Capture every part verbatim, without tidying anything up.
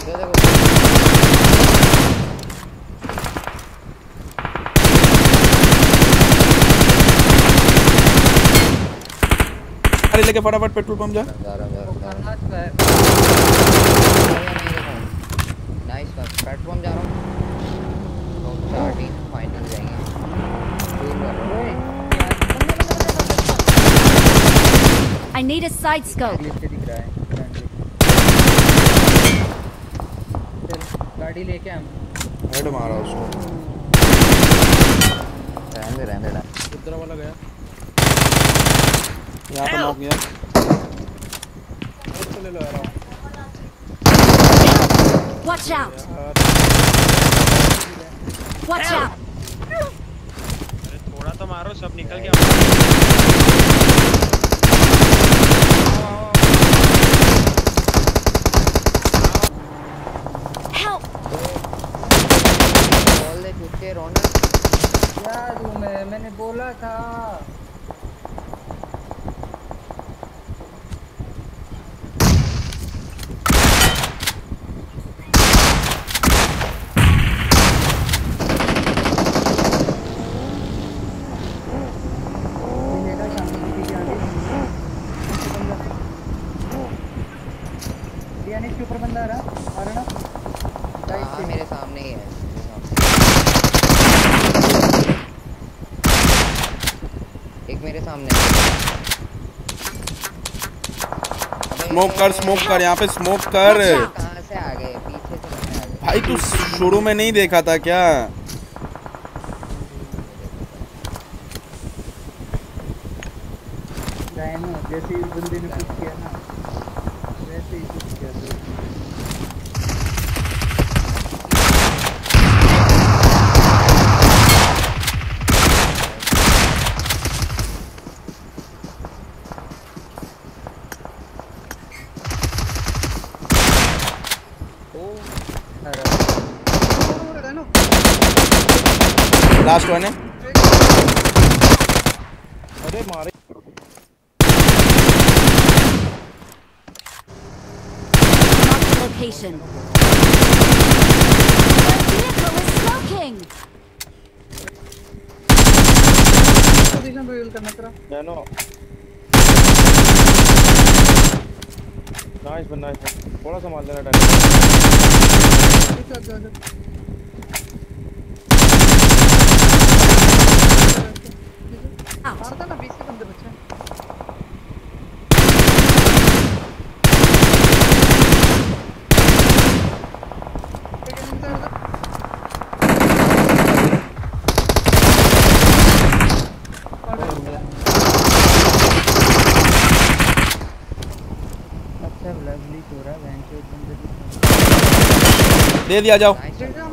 अरे लेके फटाफट पेट्रोल पंप जा। नाइस पेट्रोल पंप जा रहा हूँ। चार टीम फाइनल जाएंगे। I need a side scope. गाड़ी लेके हम हेड मारा उसको। रहने रहने रहने। उधर वाला गया। यहाँ पे नॉक गया। और ले लो यार। Watch out. Watch out. अरे थोड़ा तो मारो, सब निकल गया। यार मैं मैंने बोला था। के ऊपर बंदा आ रहा आ रहा ना। हाँ मेरे सामने ही है। एक मेरे सामने। स्मोक कर स्मोक कर यहाँ पे स्मोक कर। कहाँ से आ गए? पीछे से आ गए। भाई तू शुरू में नहीं देखा था क्या? जैसे इस बंदे ने कुछ किया ना वैसे ही कुछ किया था। लास्ट वन है। अरे मारे location. Vehicle is smoking. Position पे यूज करना तेरा जानो। नाइस बन नाइस। थोड़ा संभाल लेना टाइम। मारता ना बीस के बंदे बचे। अच्छा ब्लैक हो रहा है बैंक के बंदे दे दिया जाओ।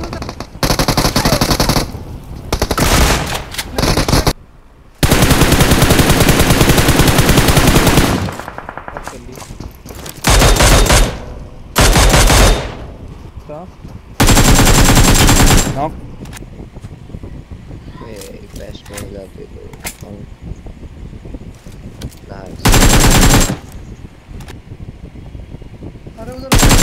नॉक बेस्ट हो जाते तो अरे उधर